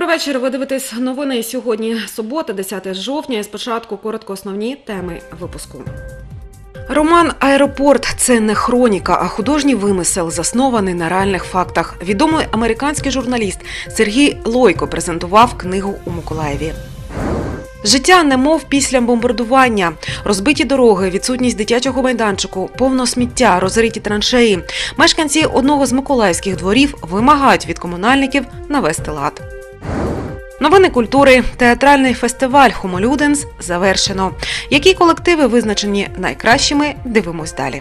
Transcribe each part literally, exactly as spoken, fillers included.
Добрий вечір. Ви дивитесь новини сьогодні, субота, десяте жовтня. І спочатку коротко основні теми випуску. Роман «Аеропорт» – це не хроніка, а художній вимисел, заснований на реальних фактах. Відомий американський журналіст Сергій Лойко презентував книгу у Миколаєві. Життя немов після бомбардування. Розбиті дороги, відсутність дитячого майданчику, повно сміття, розриті траншеї. Мешканці одного з миколаївських дворів вимагають від комунальників навести лад. Новини культури. Театральний фестиваль «Хумолюденс» завершено. Які колективи визначені найкращими, дивимось далі.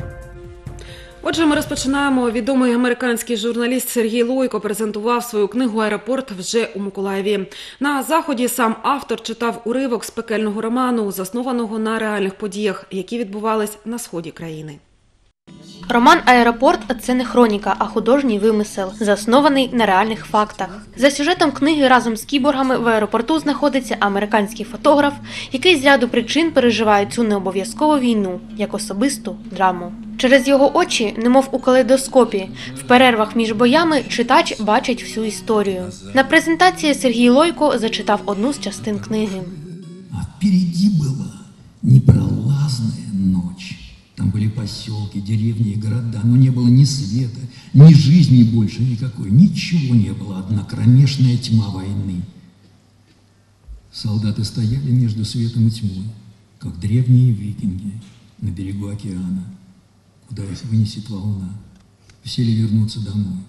Отже, ми розпочинаємо. Відомий американський журналіст Сергій Лойко презентував свою книгу «Аеропорт» вже у Миколаєві. На заході сам автор читав уривок з пекельного роману, заснованого на реальних подіях, які відбувались на сході країни. Роман «Аеропорт» – це не хроніка, а художній вимисел, заснований на реальних фактах. За сюжетом книги разом з кіборгами в аеропорту знаходиться американський фотограф, який з ряду причин переживає цю необов'язкову війну, як особисту драму. Через його очі, немов у калейдоскопі, в перервах між боями читач бачить всю історію. На презентації Сергій Лойко зачитав одну з частин книги. А впереді була непролазна ніч. Там были поселки, деревни и города, но не было ни света, ни жизни больше никакой. Ничего не было, одна кромешная тьма войны. Солдаты стояли между светом и тьмой, как древние викинги на берегу океана, куда их вынесет волна. Все ли вернуться домой?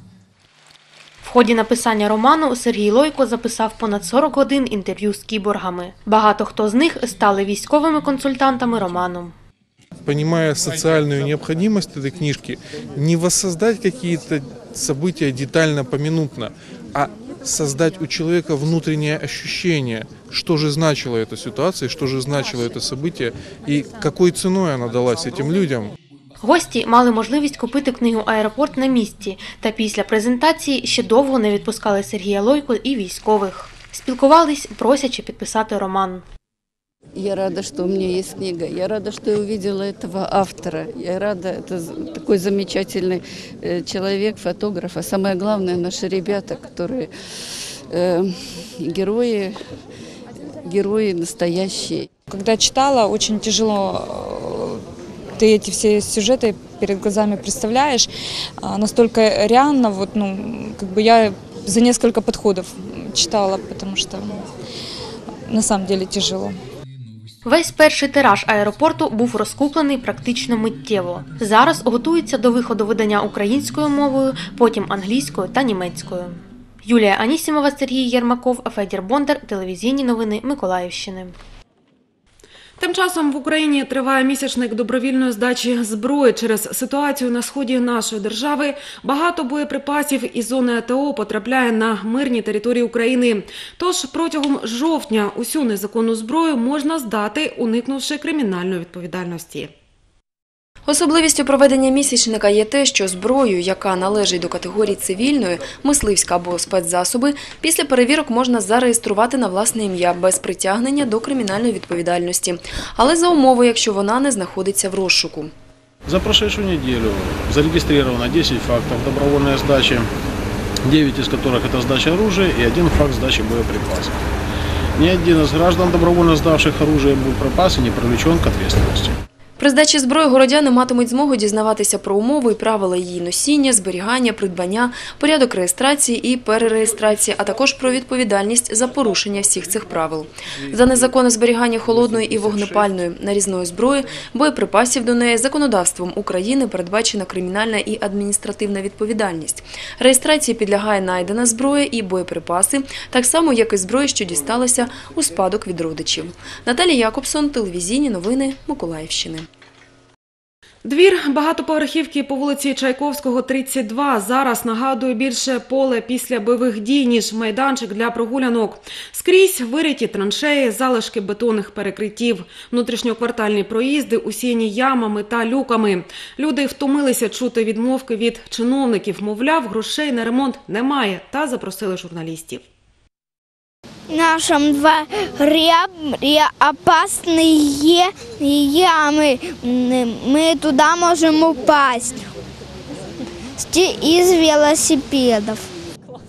В ході написання роману Сергій Лойко записав понад сорок годин інтерв'ю з кіборгами. Багато хто з них стали військовими консультантами роману. Понимая социальную необходимость этой книжки, не воссоздать какие-то события детально, поминутно, а создать у человека внутреннее ощущение, что же значила эта ситуация, что же значило это событие и какой ценой она далась этим людям. Гості мали можливість купити книгу «Аеропорт» на місці, та після презентації ще довго не відпускали Сергія Лойко і військових. Спілкувались, просячи підписати роман. Я рада, что у меня есть книга. Я рада, что я увидела этого автора. Я рада, это такой замечательный человек, фотограф. А самое главное, наши ребята, которые э, герои, герои настоящие. Когда читала, очень тяжело, ты эти все сюжеты перед глазами представляешь. Настолько реально, вот, ну, как бы я за несколько подходов читала, потому что ну, на самом деле тяжело. Весь перший тираж «Аеропорту» був розкуплений практично миттєво. Зараз готується до виходу видання українською мовою, потім англійською та німецькою. Юлія Анісімова, Сергій Єрмаков, Федір Бондар, телевізійні новини Миколаївщини. Тим часом в Україні триває місячник добровільної здачі зброї. Через ситуацію на сході нашої держави багато боєприпасів із зони АТО потрапляє на мирні території України. Тож протягом жовтня усю незаконну зброю можна здати, уникнувши кримінальної відповідальності. Особливістю проведення місячника є те, що зброю, яка належить до категорії цивільної, мисливська або спецзасоби, після перевірок можна зареєструвати на власне ім'я без притягнення до кримінальної відповідальності. Але за умови, якщо вона не знаходиться в розшуку. За прошедшую неделю зарегистрировано десять фактов добровольной сдачи, девять из которых это сдача оружия и один факт сдачи боеприпасов. Ни один из граждан, добровольно сдавших оружие и боеприпасы, не привлечен к ответственности. При здачі зброї городяни матимуть змогу дізнаватися про умови і правила її носіння, зберігання, придбання, порядок реєстрації і перереєстрації, а також про відповідальність за порушення всіх цих правил. За незаконне зберігання холодної і вогнепальної нарізної зброї, боєприпасів до неї законодавством України передбачена кримінальна і адміністративна відповідальність. Реєстрації підлягає найдена зброя і боєприпаси, так само, як і зброя, що дісталася у спадок від родичів. Наталія Якобсон, телевізійні новини Миколаївщини. Двір багатоповерхівки по вулиці Чайковського, тридцять два, зараз нагадує більше поле після бойових дій, ніж майданчик для прогулянок. Скрізь вириті траншеї, залишки бетонних перекриттів, внутрішньоквартальні проїзди, усіяні ямами та люками. Люди втомилися чути відмовки від чиновників, мовляв, грошей на ремонт немає, та запросили журналістів. В нашем дворе опасные ямы, мы туда можем упасть из велосипедов.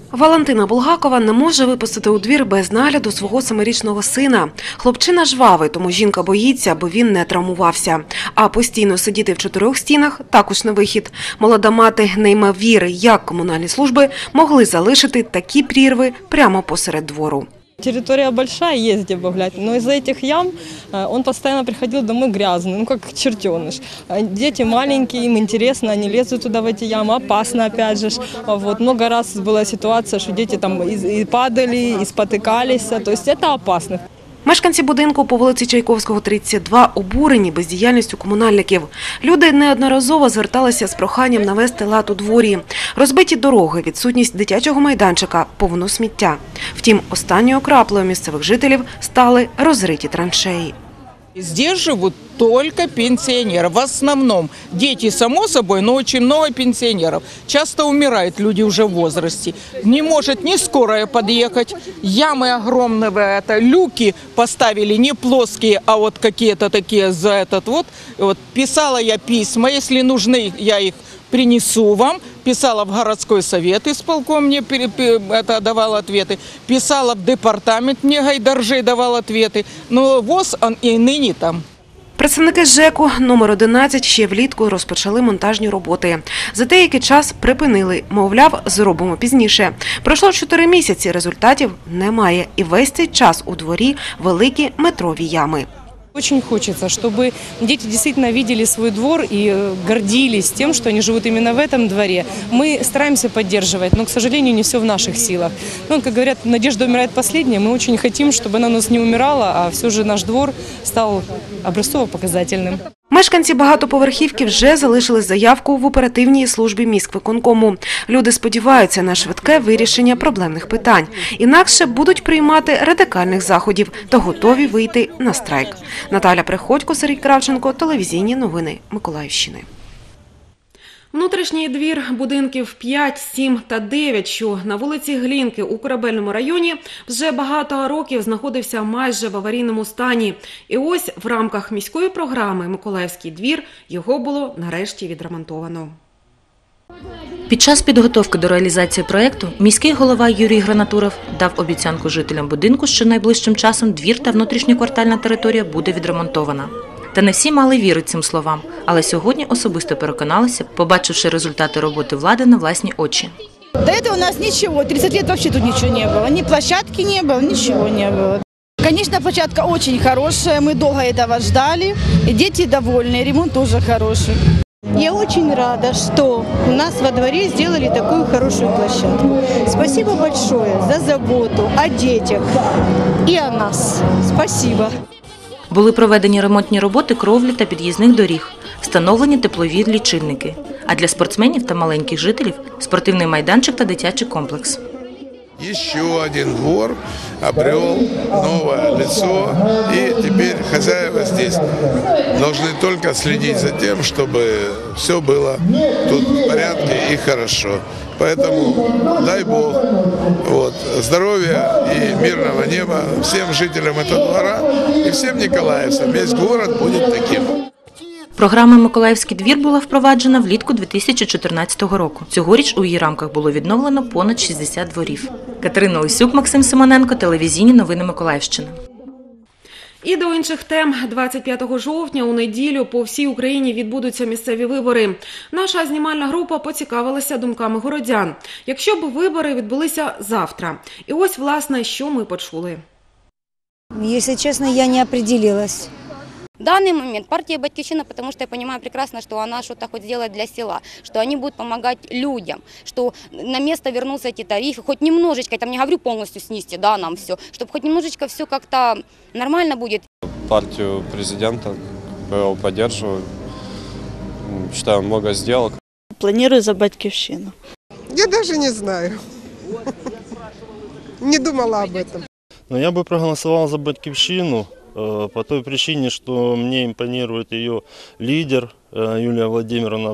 Валентина Булгакова не може випустити у двір без нагляду свого семирічного сина. Хлопчина жвавий, тому жінка боїться, аби він не травмувався. А постійно сидіти в чотирьох стінах – також не вихід. Молода мати не йме віри, як комунальні служби могли залишити такі прірви прямо посеред двору. Территория большая, есть где погулять, но из-за этих ям он постоянно приходил домой грязный, ну как чертеныш. Дети маленькие, им интересно, они лезут туда в эти ямы, опасно опять же. Вот. Много раз была ситуация, что дети там и падали, и спотыкались, то есть это опасно. Мешканці будинку по вулиці Чайковського, тридцять два обурені бездіяльністю комунальників. Люди неодноразово зверталися з проханням навести лад у дворі. Розбиті дороги, відсутність дитячого майданчика, повно сміття. Втім, останньою краплею місцевих жителів стали розриті траншеї. Здесь живут только пенсионеры. В основном дети, само собой, но очень много пенсионеров. Часто умирают люди уже в возрасте. Не может ни скорая подъехать. Ямы огромные, это люки поставили не плоские, а вот какие-то такие за этот вот. Вот писала я письма, если нужны, я их принесу вам. Писала в городской совет, исполком мне это давал ответы. Писала в департамент, мне Гайдаржей давал ответы. Но ВОЗ он и ныне там. Представники ЖЕКу номер одинадцять ще влітку розпочали монтажні роботи. За деякий час припинили, мовляв, зробимо пізніше. Пройшло чотири місяці, результатів немає. І весь цей час у дворі великі метрові ями. Очень хочется, чтобы дети действительно видели свой двор и гордились тем, что они живут именно в этом дворе. Мы стараемся поддерживать, но, к сожалению, не все в наших силах. Ну, как говорят, надежда умирает последняя. Мы очень хотим, чтобы она у нас не умирала, а все же наш двор стал образцово-показательным. Мешканці багатоповерхівки вже залишили заявку в оперативній службі міськвиконкому. Люди сподіваються на швидке вирішення проблемних питань. Інакше будуть приймати радикальних заходів та готові вийти на страйк. Наталя Приходько, Сергій Кравченко, телевізійні новини Миколаївщини. Внутрішній двір будинків п'ять, сім та дев'ять, що на вулиці Глінки у Корабельному районі, вже багато років знаходився майже в аварійному стані. І ось в рамках міської програми «Миколаївський двір» його було нарешті відремонтовано. Під час підготовки до реалізації проєкту міський голова Юрій Гранатуров дав обіцянку жителям будинку, що найближчим часом двір та внутрішньоквартальна територія буде відремонтована. Та не всі мали віри цим словам, але сьогодні особисто переконалися, побачивши результати роботи влади на власні очі. До этого у нас ничего, тридцать лет вообще тут ничего не было, ни площадки не было, ничего не было. Конечно, площадка очень хорошая, мы долго этого ждали, и дети довольны, ремонт тоже хороший. Я очень рада, что у нас во дворе сделали такую хорошую площадку. Спасибо большое за заботу о детях и о нас. Спасибо. Були проведені ремонтні роботи кровлі та під'їзних доріг, встановлені теплові лічильники, а для спортсменів та маленьких жителів – спортивний майданчик та дитячий комплекс. Еще один двор обрел новое лицо, и теперь хозяева здесь должны только следить за тем, чтобы все было тут в порядке и хорошо. Поэтому дай Бог вот, здоровья и мирного неба всем жителям этого двора и всем николаевцам. Весь город будет таким. Програма «Миколаївський двір» була впроваджена влітку дві тисячі чотирнадцятого року. Цьогоріч у її рамках було відновлено понад шістдесят дворів. Катерина Лисюк, Максим Симоненко, телевізійні новини Миколаївщини. І до інших тем. двадцять п'ятого жовтня у неділю по всій Україні відбудуться місцеві вибори. Наша знімальна група поцікавилася думками городян. Якщо б вибори відбулися завтра. І ось, власне, що ми почули. Якщо чесно, я не определилась. В данный момент партия «Батьківщина», потому что я понимаю прекрасно, что она что-то хоть сделает для села, что они будут помогать людям, что на место вернутся эти тарифы, хоть немножечко, я там не говорю полностью снести, да, нам все, чтобы хоть немножечко все как-то нормально будет. Партию президента я поддерживаю, считаю, много сделок. Планирую за «Батьківщину». Я даже не знаю, не думала об этом. Но я бы проголосовал за «Батьківщину». По той причине, что мне импонирует ее лидер Юлия Владимировна.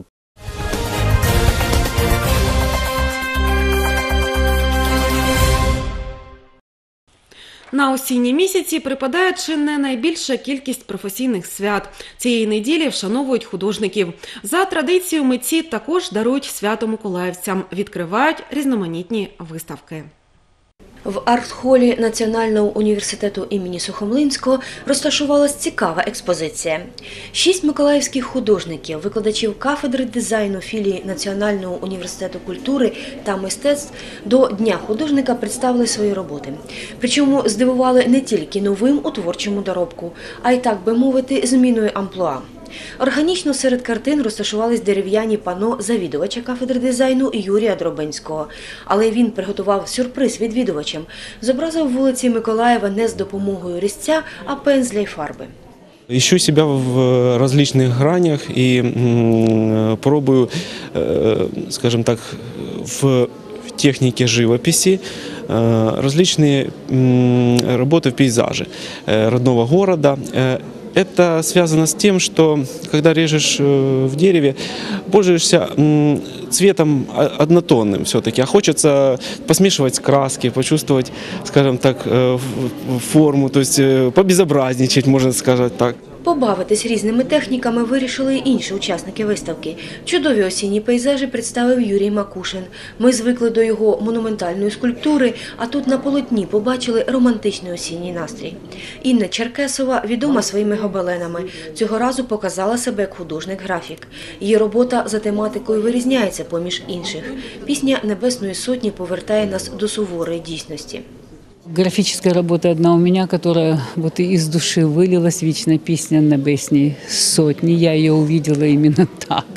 На осінні місяці припадає чи не найбільша кількість професійних свят. Цієї неділі вшановують художників. За традицією митці також дарують свято миколаївцям, відкривають різноманітні виставки. В арт-холі Національного університету імені Сухомлинського розташувалась цікава експозиція. Шість миколаївських художників, викладачів кафедри дизайну філії Національного університету культури та мистецтв до Дня художника представили свої роботи. Причому здивували не тільки новим у творчому доробку, а й, так би мовити, зміною амплуа. Органічно серед картин розташувались дерев'яні пано завідувача кафедри дизайну Юрія Дробинського. Але він приготував сюрприз відвідувачам. Зобразив вулиці Миколаєва не з допомогою різця, а пензля й фарби. Ищу себя в различных гранях и пробую, скажем так, в технике живописи различные работы в пейзаже родного города. Это связано с тем, что когда режешь в дереве, пользуешься цветом однотонным все-таки, а хочется посмешивать краски, почувствовать, скажем так, форму, то есть побезобразничать, можно сказать так. Побавитись різними техніками вирішили й інші учасники виставки. Чудові осінні пейзажі представив Юрій Макушин. Ми звикли до його монументальної скульптури, а тут на полотні побачили романтичний осінній настрій. Інна Черкесова відома своїми гобеленами. Цього разу показала себе як художник-графік. Її робота за тематикою вирізняється поміж інших. Пісня «Небесної сотні» повертає нас до суворої дійсності. Графическая работа одна у меня, которая вот из души вылилась, вечная песня «Небесной сотни». Я ее увидела именно так.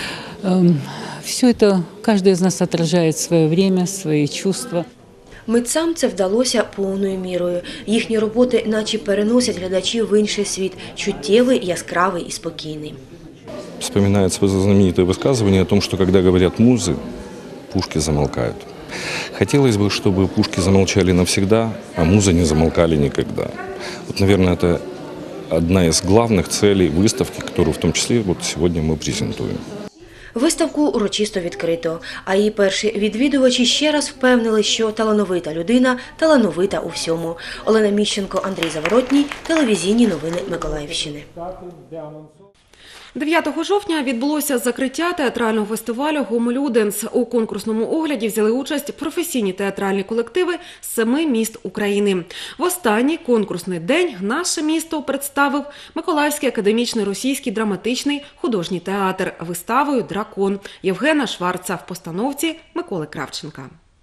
Все это, каждый из нас отражает свое время, свои чувства. Митцям це вдалося повною мірою. Їхні роботи наче переносять глядачів в інший світ, чуттєвий, яскравий і спокійний. Вспоминается знаменитое высказывание о том, что когда говорят музы, пушки замолкают. Хотелось бы, чтобы пушки замолчали навсегда, а музы не замолкали никогда. Вот, наверное, это одна из главных целей выставки, которую в том числе вот сегодня мы презентуем. Виставку урочисто відкрито, а її перші відвідувачі ще раз впевнили, що талановита людина талановита у всьому. Олена Міщенко, Андрій Заворотній, телевізійні новини Миколаївщини. дев'ятого жовтня відбулося закриття театрального фестивалю «Гомолюденс». У конкурсному огляді взяли участь професійні театральні колективи з семи міст України. В останній конкурсний день наше місто представив Миколаївський академічний російський драматичний художній театр виставою «Дракон» Євгена Шварца в постановці Миколи Кравченка.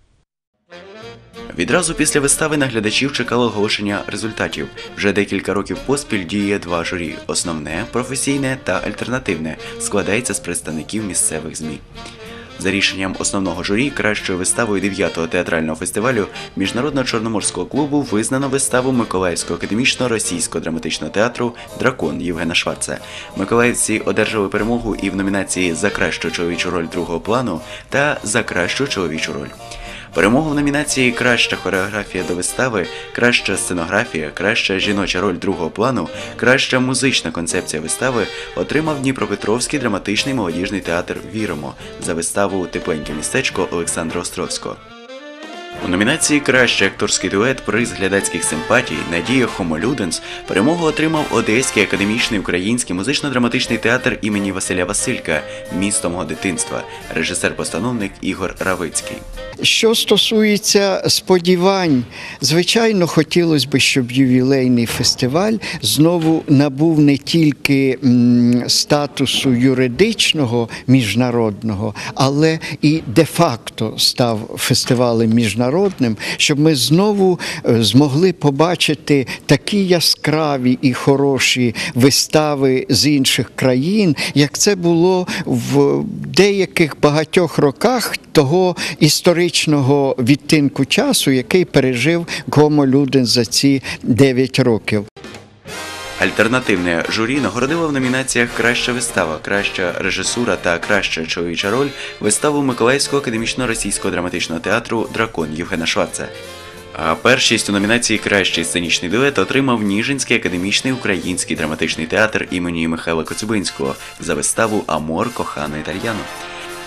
Відразу після вистави на глядачів чекало оголошення результатів. Вже декілька років поспіль діє два журі – основне, професійне та альтернативне, складається з представників місцевих ЗМІ. За рішенням основного журі, кращою виставою дев'ятого театрального фестивалю Міжнародного чорноморського клубу визнано виставу Миколаївського академічного російського драматичного театру «Дракон» Євгена Шварца. Миколаївці одержали перемогу і в номінації «За кращу чоловічу роль другого плану» та «За кращу чоловічу роль». Перемогу в номінації «Краща хореографія до вистави», «Краща сценографія», «Краща жіноча роль другого плану», «Краща музична концепція вистави» отримав Дніпропетровський драматичний молодіжний театр «Віримо» за виставу «Тепленьке містечко» Олександра Островського. У номінації «Кращий акторський дует» приз глядацьких симпатій «Надія Хомолюденс» перемогу отримав Одеський академічний український музично-драматичний театр імені Василя Василька «Місто мого дитинства», режисер-постановник Ігор Равицький. Що стосується сподівань, звичайно, хотілося б, щоб ювілейний фестиваль знову набув не тільки статусу юридичного міжнародного, але і де-факто став фестивалем міжнародним, щоб ми знову змогли побачити такі яскраві і хороші вистави з інших країн, як це було в деяких багатьох роках того історичного відтинку часу, який пережив Гомолюденс за ці дев'ять років. Альтернативне журі нагородило в номінаціях «Краща вистава», «Краща режисура» та «Краща чоловіча роль» виставу Миколаївського академічного російського драматичного театру «Дракон» Євгена Шварца. А першість у номінації «Кращий сценічний дует» отримав Ніжинський академічний український драматичний театр імені Михайла Коцюбинського за виставу «Амор, кохано італьяно».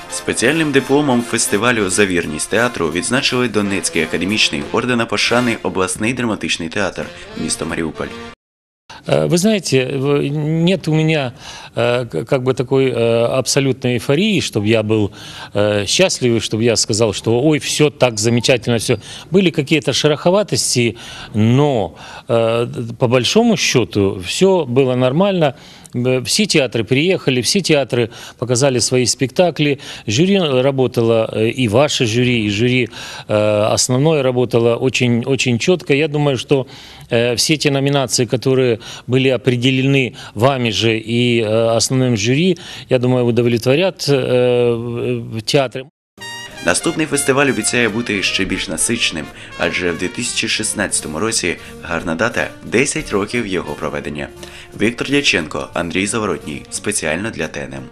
Спеціальним дипломом фестивалю «За вірність театру» відзначили Донецький академічний ордена пошани обласний драматичний театр, місто Маріуполь. Вы знаете, нет у меня как бы такой абсолютной эйфории, чтобы я был счастлив, чтобы я сказал, что ой, все так замечательно, все. Были какие-то шероховатости, но по большому счету все было нормально. Все театры приехали, все театры показали свои спектакли. Жюри работало, и ваше жюри, и жюри основное работало очень, очень четко. Я думаю, что все те номинации, которые были определены вами же и основным жюри, я думаю, удовлетворят театры. Наступний фестиваль обіцяє бути ще більш насиченим, адже в дві тисячі шістнадцятому році гарна дата – десять років його проведення. Віктор Дяченко, Андрій Заворотній. Спеціально для Т Н М.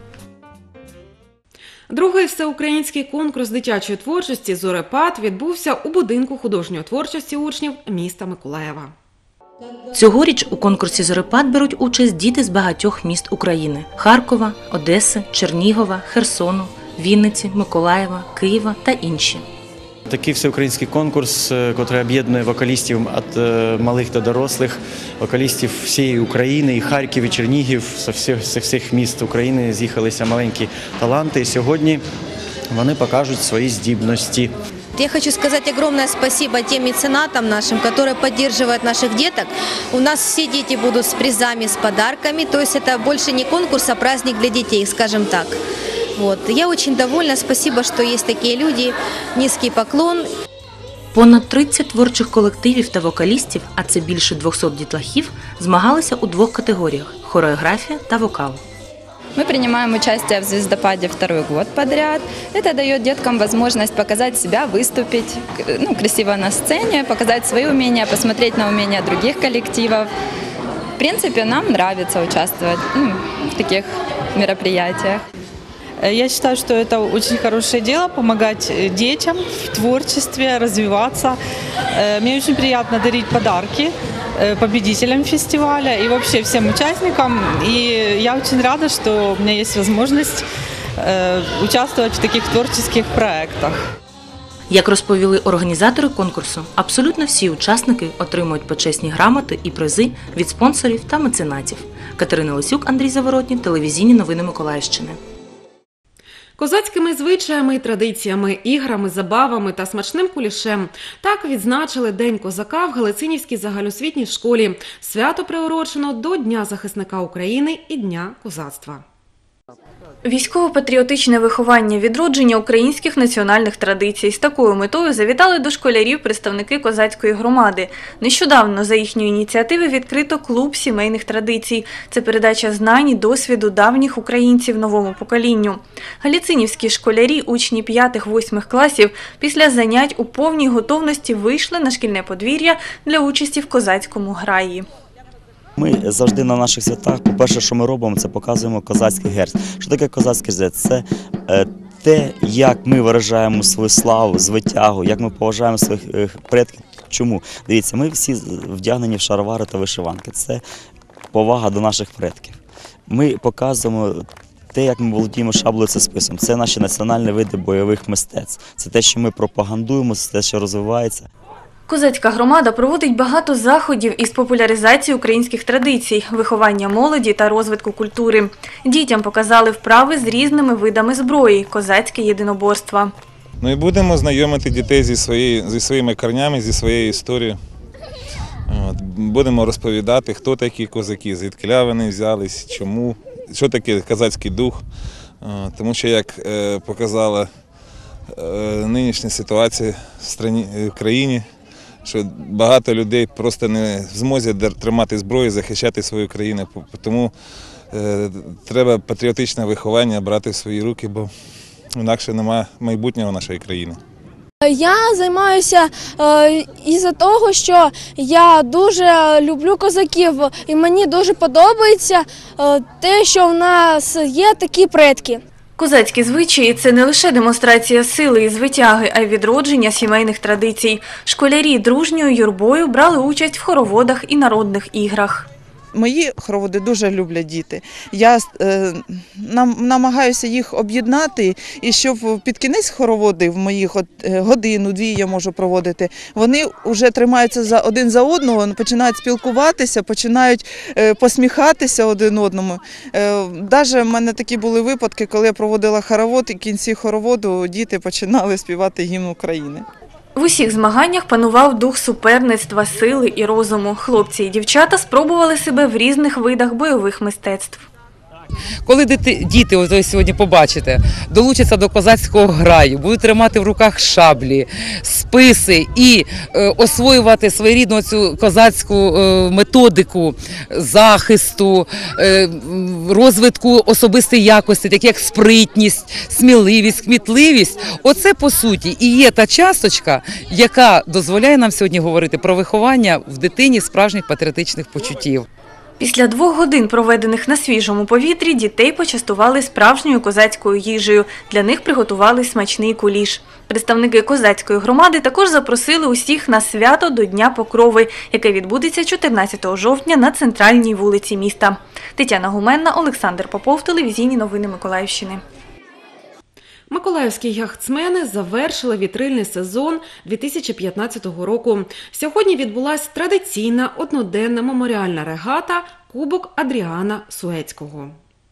Другий всеукраїнський конкурс дитячої творчості «Зорепад» відбувся у будинку художньої творчості учнів міста Миколаєва. Цьогоріч у конкурсі «Зорепад» беруть участь діти з багатьох міст України – Харкова, Одеси, Чернігова, Херсону, Вінниці, Миколаєва, Києва та інші. Такий всеукраїнський конкурс, який об'єднує вокалістів від малих до дорослих, вокалістів всієї України, і Харків, і Чернігів, з всіх, з всіх міст України з'їхалися маленькі таланти, і сьогодні вони покажуть свої здібності. Я хочу сказать огромное спасибо тем меценатам нашим, которые поддерживают наших деток. У нас все дети будут с призами, с подарками, то есть это больше не конкурс, а праздник для детей, скажем так. Вот. Я очень довольна, спасибо, что есть такие люди, низкий поклон. Понад тридцять творчих колективів та вокалістів, а це більше двохсот дітлахів, змагалися у двох категоріях – хореографія та вокал. Мы принимаем участие в «Звездопаде» второй год подряд. Это дает деткам возможность показать себя, выступить ну, красиво на сцене, показать свои умения, посмотреть на умения других коллективов. В принципе, нам нравится участвовать ну, в таких мероприятиях. Я считаю, что это очень хорошее дело, помогать детям в творчестве, развиваться. Мне очень приятно дарить подарки победителям фестиваля и вообще всем участникам. И я очень рада, что у меня есть возможность участвовать в таких творческих проектах. Як розповіли організатори конкурсу, абсолютно всі учасники отримують почесні грамоти і призи від спонсорів та меценатів. Катерина Лисюк, Андрій Заворотній, телевізійні новини Миколаївщини. Козацькими звичаями і традиціями, іграми, забавами та смачним кулішем. Так відзначили День козака в Галицинівській загальноосвітній школі. Свято приурочено до Дня захисника України і Дня козацтва. Військово-патріотичне виховання – відродження українських національних традицій. З такою метою завітали до школярів представники козацької громади. Нещодавно за їхньої ініціативи відкрито клуб сімейних традицій. Це передача знань і досвіду давніх українців новому поколінню. Галицинівські школярі, учні п'ятих-восьмих класів, після занять у повній готовності вийшли на шкільне подвір'я для участі в козацькому граї. Ми завжди на наших святах, по-перше, що ми робимо, це показуємо козацький герць. Що таке козацький герць? Це е, те, як ми виражаємо свою славу, звитягу, як ми поважаємо своїх е, предків. Чому? Дивіться, ми всі вдягнені в шаровари та вишиванки. Це повага до наших предків. Ми показуємо те, як ми володіємо шаблею та списом. Це наші національні види бойових мистецтв. Це те, що ми пропагандуємо, це те, що розвивається. Козацька громада проводить багато заходів із популяризації українських традицій, виховання молоді та розвитку культури. Дітям показали вправи з різними видами зброї – козацьке єдиноборство. Ну і будемо знайомити дітей зі, своєю, зі своїми корнями, зі своєю історією. От, будемо розповідати, хто такі козаки, звідки вони взялись, чому, що таке козацький дух. От, тому що, як е, показала е, нинішня ситуація в, страні, в країні, що багато людей просто не в змозі тримати зброю, захищати свою країну. Тому е, треба патріотичне виховання брати в свої руки, бо інакше немає майбутнього нашої країни. Я займаюся е, із-за того, що я дуже люблю козаків і мені дуже подобається е, те, що в нас є такі предки. Козацькі звичаї – це не лише демонстрація сили і звитяги, а й відродження сімейних традицій. Школярі дружньою юрбою брали участь в хороводах і народних іграх. мої хороводи дуже люблять діти. Я е, нам, намагаюся їх об'єднати, і щоб під кінець хороводів моїх, от, годину-дві я можу проводити, вони вже тримаються за один за одного, починають спілкуватися, починають е, посміхатися один одному. Навіть в мене такі були випадки, коли я проводила хоровод, і в кінці хороводу діти починали співати гімн України. В усіх змаганнях панував дух суперництва, сили і розуму. Хлопці і дівчата спробували себе в різних видах бойових мистецтв. Коли діти, ось ви сьогодні побачите, долучаться до козацького граю, будуть тримати в руках шаблі, списи і е, освоювати своєрідну цю козацьку е, методику захисту, е, розвитку особистої якості, такі як спритність, сміливість, кмітливість, оце по суті і є та часточка, яка дозволяє нам сьогодні говорити про виховання в дитині справжніх патріотичних почуттів. Після двох годин, проведених на свіжому повітрі, дітей почастували справжньою козацькою їжею. Для них приготували смачний куліш. Представники козацької громади також запросили усіх на свято до Дня Покрови, яке відбудеться чотирнадцятого жовтня на центральній вулиці міста. Тетяна Гуменна, Олександр Попов, телевізійні новини Миколаївщини. Миколаївські яхтсмени завершили вітрильний сезон дві тисячі п'ятнадцятого року. Сьогодні відбулася традиційна одноденна меморіальна регата «Кубок Адріана Суецького».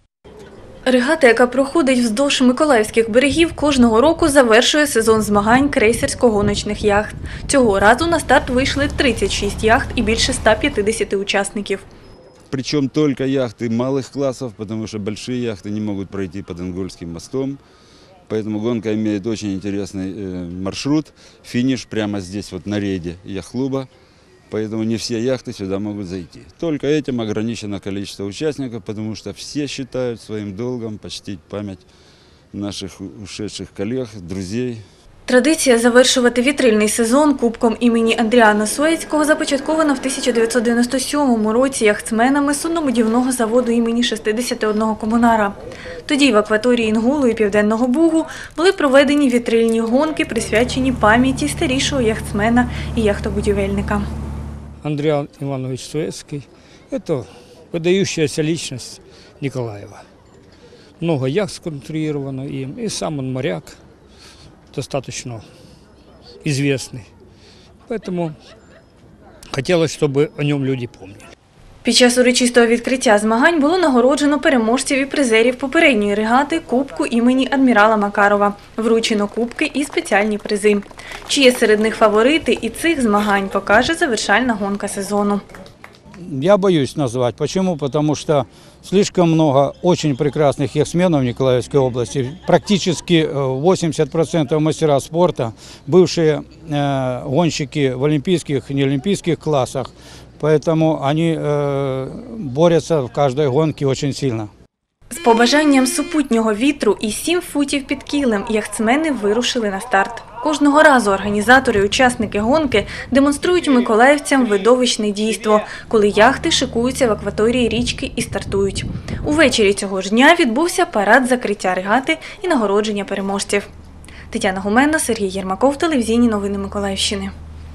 Регата, яка проходить вздовж миколаївських берегів, кожного року завершує сезон змагань крейсерсько-гоночних яхт. Цього разу на старт вийшли тридцять шість яхт і більше ста п'ятдесяти учасників. Причем только яхты малых классов, потому что большие яхты не могут пройти под Ингольским мостом. Поэтому гонка имеет очень интересный маршрут. Финиш прямо здесь, вот на рейде яхт-клуба. Поэтому не все яхты сюда могут зайти. Только этим ограничено количество участников, потому что все считают своим долгом почтить память наших ушедших коллег, друзей. Традиція завершувати вітрильний сезон кубком імені Адріана Суецького започаткована в тисяча дев'ятсот дев'яносто сьомому році яхтсменами суднобудівного заводу імені шістдесят один комунара. Тоді в акваторії Інгулу і Південного Бугу були проведені вітрильні гонки, присвячені пам'яті старішого яхтсмена і яхтобудівельника. Адріан Іванович Суецький – це выдающаяся личность Николаева. Много яхт сконструировано им, и сам он моряк, достаточно известный. Поэтому хотелось, чтобы о нем люди помнили. Під час урочистого відкриття змагань було нагороджено переможців і призерів попередньої регати Кубку імені адмірала Макарова. Вручено кубки і спеціальні призи. Чи є серед них фаворити і цих змагань, покаже завершальна гонка сезону. Я боюсь назвать. Почему? Потому что слишком много очень прекрасных яхтсменов в Николаевской области. Практически восемьдесят процентов мастера спорта, бывшие э, гонщики в олимпийских и неолимпийских классах. Поэтому они э, борются в каждой гонке очень сильно. З побажанням супутнього вітру і сім футів під кілем яхтсмени вирушили на старт. Кожного разу організатори і учасники гонки демонструють миколаївцям видовищне дійство, коли яхти шикуються в акваторії річки і стартують. Увечері цього ж дня відбувся парад закриття регати і нагородження переможців. Тетяна Гуменна, Сергій Єрмаков, телевізійні новини Миколаївщини.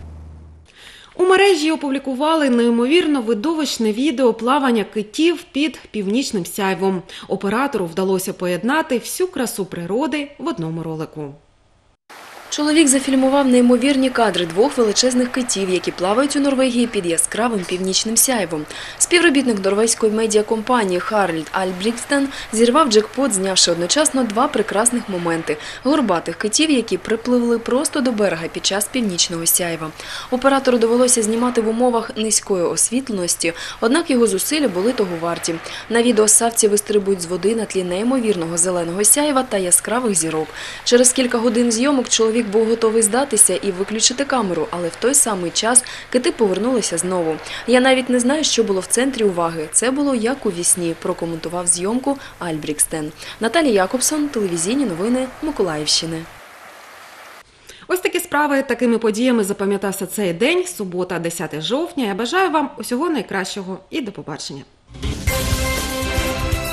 У мережі опублікували неймовірно видовищне відео плавання китів під північним сяйвом. Оператору вдалося поєднати всю красу природи в одному ролику. Чоловік зафільмував неймовірні кадри двох величезних китів, які плавають у Норвегії під яскравим північним сяйвом. Співробітник норвезької медіакомпанії Харлд Альбрігтсен зірвав джекпот, знявши одночасно два прекрасних моменти – горбатих китів, які припливли просто до берега під час північного сяйва. Оператору довелося знімати в умовах низької освітленості, однак його зусилля були того варті. На відео савці вистрибують з води на тлі неймовірного зеленого сяйва та яскравих зірок. Через кілька годин зйомок чоловік був готовий здатися і виключити камеру, але в той самий час кити повернулися знову. «Я навіть не знаю, що було в центрі уваги. Це було як у вісні», – прокоментував зйомку Альбрігтсен. Наталія Якобсон, телевізійні новини Миколаївщини. Ось такі справи, такими подіями запам'ятався цей день, субота, десяте жовтня. Я бажаю вам усього найкращого і до побачення.